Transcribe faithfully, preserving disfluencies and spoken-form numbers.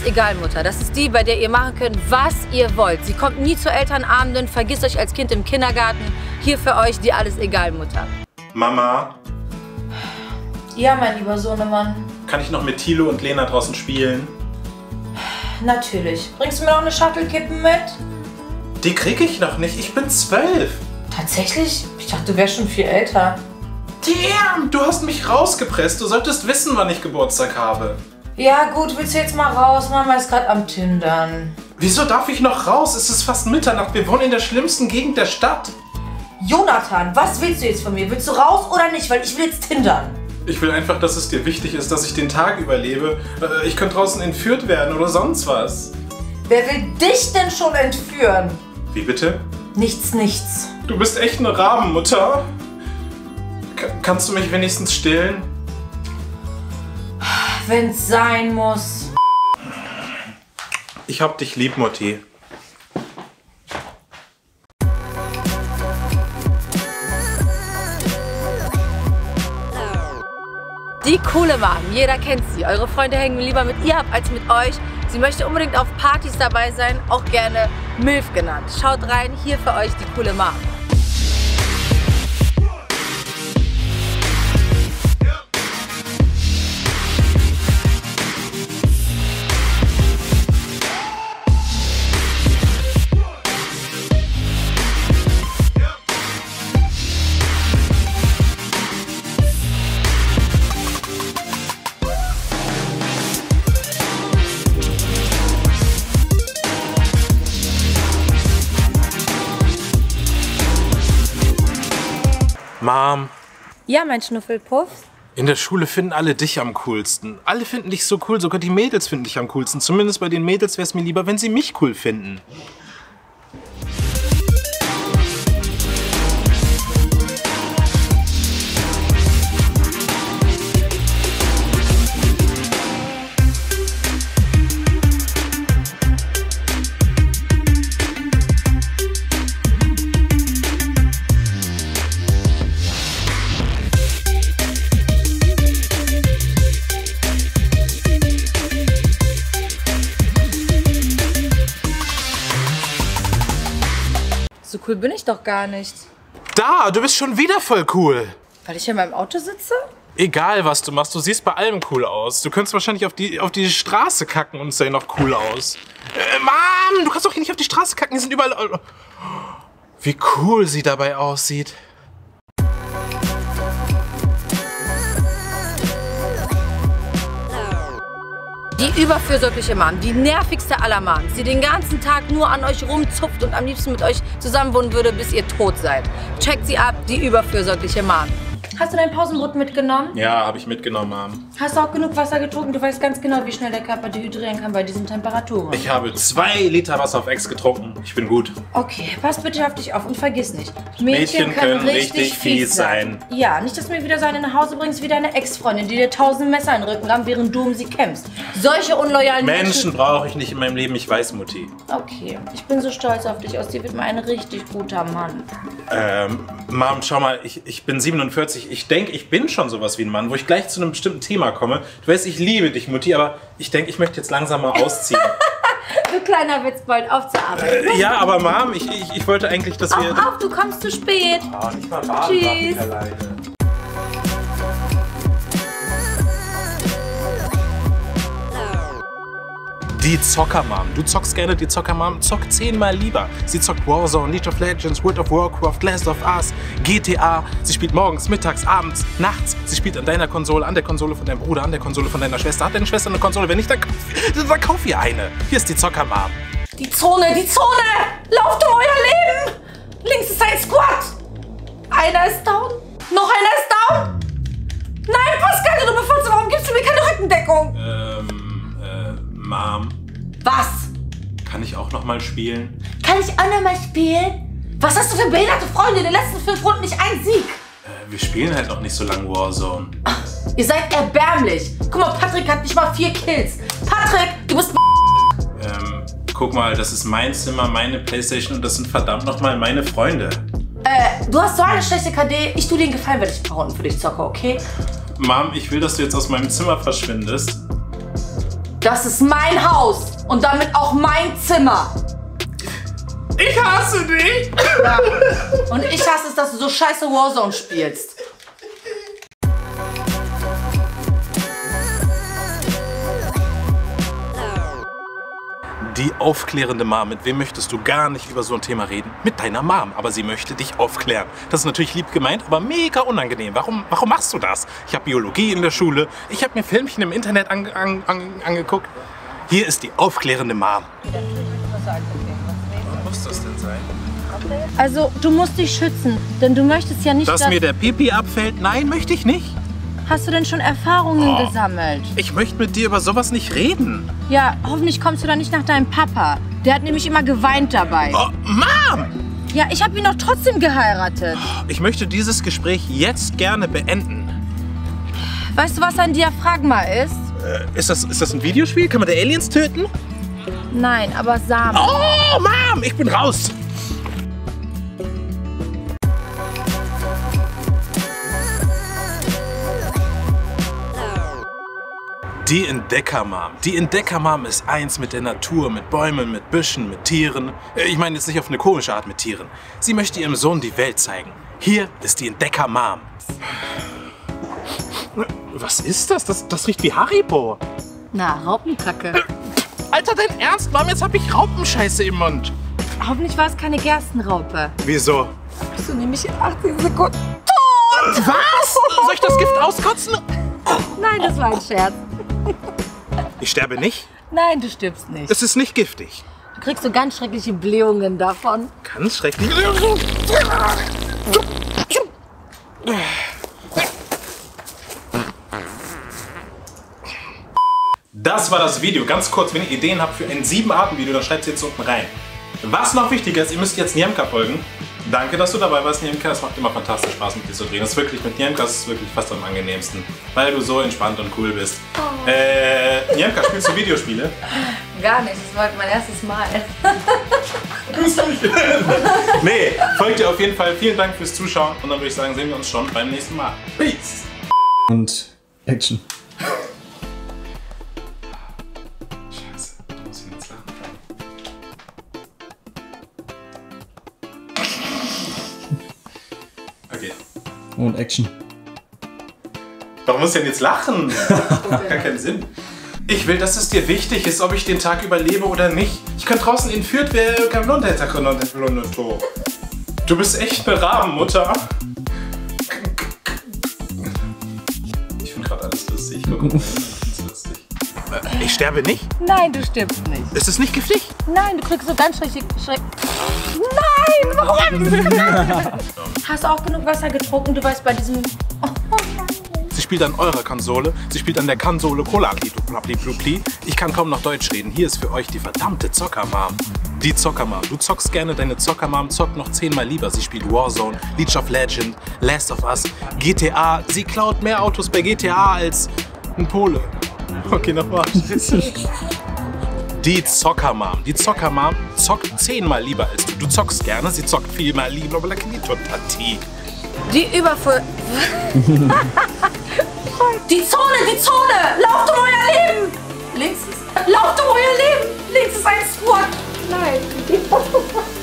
egal, Mutter. Das ist die, bei der ihr machen könnt, was ihr wollt. Sie kommt nie zu Elternabenden, vergisst euch als Kind im Kindergarten. Hier für euch die alles egal, Mutter. Mama? Ja, mein lieber Sohnemann. Kann ich noch mit Thilo und Lena draußen spielen? Natürlich. Bringst du mir noch eine Shuttle-Kippen mit? Die kriege ich noch nicht. Ich bin zwölf. Tatsächlich? Ich dachte, du wärst schon viel älter. Damn, du hast mich rausgepresst. Du solltest wissen, wann ich Geburtstag habe. Ja gut, willst du jetzt mal raus? Mama ist gerade am Tindern. Wieso darf ich noch raus? Es ist fast Mitternacht. Wir wohnen in der schlimmsten Gegend der Stadt. Jonathan, was willst du jetzt von mir? Willst du raus oder nicht? Weil ich will jetzt tindern. Ich will einfach, dass es dir wichtig ist, dass ich den Tag überlebe. Ich könnte draußen entführt werden oder sonst was. Wer will dich denn schon entführen? Wie bitte? Nichts, nichts. Du bist echt eine Rabenmutter. K- kannst du mich wenigstens stillen? Wenn's sein muss. Ich hab dich lieb, Mutti. Die coole Mom, jeder kennt sie. Eure Freunde hängen lieber mit ihr ab als mit euch. Sie möchte unbedingt auf Partys dabei sein, auch gerne Milf genannt. Schaut rein, hier für euch die coole Mom. Mom. Ja, mein Schnuffelpuff. In der Schule finden alle dich am coolsten. Alle finden dich so cool, sogar die Mädels finden dich am coolsten. Zumindest bei den Mädels wäre es mir lieber, wenn sie mich cool finden. So cool bin ich doch gar nicht. Da, du bist schon wieder voll cool. Weil ich in meinem Auto sitze? Egal, was du machst, du siehst bei allem cool aus. Du könntest wahrscheinlich auf die, auf die Straße kacken und es sähe noch cool aus. Äh, Mom, du kannst doch hier nicht auf die Straße kacken, die sind überall... Wie cool sie dabei aussieht. Die überfürsorgliche Mom, die nervigste aller Moms, die den ganzen Tag nur an euch rumzupft und am liebsten mit euch zusammenwohnen würde, bis ihr tot seid. Checkt sie ab, die überfürsorgliche Mom. Hast du dein Pausenbrot mitgenommen? Ja, habe ich mitgenommen, Mom. Hast du auch genug Wasser getrunken? Du weißt ganz genau, wie schnell der Körper dehydrieren kann bei diesen Temperaturen. Ich habe zwei Liter Wasser auf Ex getrunken. Ich bin gut. Okay, pass bitte auf dich auf und vergiss nicht. Mädchen können richtig fies sein. Ja, nicht, dass du mir wieder so eine nach Hause bringst wie deine Ex-Freundin, die dir tausend Messer in den Rücken rammt, während du um sie kämpfst. Solche unloyalen Menschen Menschen... brauche ich nicht in meinem Leben, ich weiß, Mutti. Okay, ich bin so stolz auf dich. Aus dir wird mal ein richtig guter Mann. Ähm, Mom, schau mal, ich, ich bin siebenundvierzig. Ich denke, ich bin schon sowas wie ein Mann, wo ich gleich zu einem bestimmten Thema komme. Du weißt, ich liebe dich, Mutti, aber ich denke, ich möchte jetzt langsam mal ausziehen. Du kleiner Witzbold, auf zur Arbeit. Äh, ja, aber Mom, ich, ich, ich wollte eigentlich, dass wir... Auf, auf, du kommst zu spät. Oh, nicht mal baden, Tschüss. darf ich alleine. Die Zocker-Mom. Du zockst gerne die Zocker-Mom. Zock zehnmal lieber. Sie zockt Warzone, League of Legends, World of Warcraft, Last of Us, G T A. Sie spielt morgens, mittags, abends, nachts. Sie spielt an deiner Konsole, an der Konsole von deinem Bruder, an der Konsole von deiner Schwester. Hat deine Schwester eine Konsole? Wenn nicht, dann kauf, dann kauf ihr eine. Hier ist die Zocker-Mom. Die Zone, die Zone! Lauft um euer Leben! Links ist ein Squad! Einer ist down. Noch einer ist down! Nein, Pascal, du Befotze, warum gibst du mir keine Rückendeckung? Ähm, äh, Mom. Was? Kann ich auch noch mal spielen? Kann ich auch noch mal spielen? Was hast du für behinderte Freunde? In den letzten fünf Runden nicht ein Sieg. Äh, wir spielen halt noch nicht so lange Warzone. Ach, ihr seid erbärmlich. Guck mal, Patrick hat nicht mal vier Kills. Patrick, du bist... Ähm, guck mal, das ist mein Zimmer, meine Playstation und das sind verdammt noch mal meine Freunde. Äh, du hast so eine schlechte K D. Ich tu dir einen Gefallen, wenn ich ein paar Runden für dich zocke, okay? Mom, ich will, dass du jetzt aus meinem Zimmer verschwindest. Das ist mein Haus und damit auch mein Zimmer. Ich hasse dich! Ja. Und ich hasse es, dass du so scheiße Warzone spielst. Die aufklärende Mom, mit wem möchtest du gar nicht über so ein Thema reden? Mit deiner Mom, aber sie möchte dich aufklären. Das ist natürlich lieb gemeint, aber mega unangenehm. Warum, warum machst du das? Ich habe Biologie in der Schule, ich habe mir Filmchen im Internet an, an, an, angeguckt. Hier ist die aufklärende Mom. Was muss das denn sein? Also, du musst dich schützen, denn du möchtest ja nicht, dass, dass mir der Pipi abfällt? Nein, möchte ich nicht. Hast du denn schon Erfahrungen oh. gesammelt? Ich möchte mit dir über sowas nicht reden. Ja, hoffentlich kommst du dann nicht nach deinem Papa. Der hat nämlich immer geweint dabei. Oh, Mom! Ja, ich habe ihn doch trotzdem geheiratet. Ich möchte dieses Gespräch jetzt gerne beenden. Weißt du, was ein Diaphragma ist? Äh, ist das, ist das ein Videospiel? Kann man da Aliens töten? Nein, aber Samen. Oh, Mom, ich bin raus. Die Entdecker-Mom. Die Entdecker-Mom ist eins mit der Natur, mit Bäumen, mit Büschen, mit Tieren. Ich meine jetzt nicht auf eine komische Art mit Tieren. Sie möchte ihrem Sohn die Welt zeigen. Hier ist die Entdecker-Mom. Was ist das? das? Das riecht wie Haribo. Na, Raupenkacke. Alter, dein Ernst, Mom? Jetzt hab ich Raupenscheiße im Mund. Hoffentlich war es keine Gerstenraupe. Wieso? Bist du nämlich in achtzehn Sekunden tot? Was? Soll ich das Gift auskotzen? Nein, das war ein Scherz. Ich sterbe nicht? Nein, du stirbst nicht. Es ist nicht giftig. Du kriegst so ganz schreckliche Blähungen davon. Ganz schrecklich? Das war das Video. Ganz kurz, wenn ihr Ideen habt für ein sieben Arten Video, dann schreibt es jetzt unten rein. Was noch wichtiger ist, ihr müsst jetzt Niemka folgen. Danke, dass du dabei warst, Niemka. Es macht immer fantastisch Spaß, mit dir zu drehen. Das ist wirklich, mit Niemka ist es wirklich fast am angenehmsten, weil du so entspannt und cool bist. Oh. Äh, Niemka, spielst du Videospiele? Gar nicht, das war halt mein erstes Mal. Grüß dich. Nee, folgt dir auf jeden Fall. Vielen Dank fürs Zuschauen und dann würde ich sagen, sehen wir uns schon beim nächsten Mal. Peace. Und Action. Scheiße, du musst ihn jetzt lachen. Okay. Und Action. Warum musst du denn jetzt lachen? Das macht gar keinen Sinn. Ich will, dass es dir wichtig ist, ob ich den Tag überlebe oder nicht. Ich kann draußen entführt werden. Du bist echt eine Rabenmutter. Ich finde gerade alles lustig. Guck mal, das ist lustig. Ich sterbe nicht? Nein, du stirbst nicht. Ist es nicht giftig? Nein, du kriegst so ganz schrecklich... Schreck Nein, warum hab ich das gemacht? Hast du auch genug Wasser getrunken? Du weißt, bei diesem... Oh, nein. Sie spielt an eurer Konsole. Sie spielt an der Konsole Cola. Ich kann kaum noch Deutsch reden. Hier ist für euch die verdammte Zocker-Mom. Die Zocker-Mom. Du zockst gerne, deine Zocker-Mom zockt noch zehnmal lieber. Sie spielt Warzone, League of Legends, Last of Us, G T A. Sie klaut mehr Autos bei G T A als ein Pole. Okay, nochmal. Die Zocker-Mom. Die Zocker-Mom zockt zehnmal lieber als du. Du zockst gerne, sie zockt vielmal lieber. Die Überfuhr... Die Zone, die Zone! Lauft um euer Leben! Links ist... Lauft um euer Leben! Links ist ein Squad! Nein!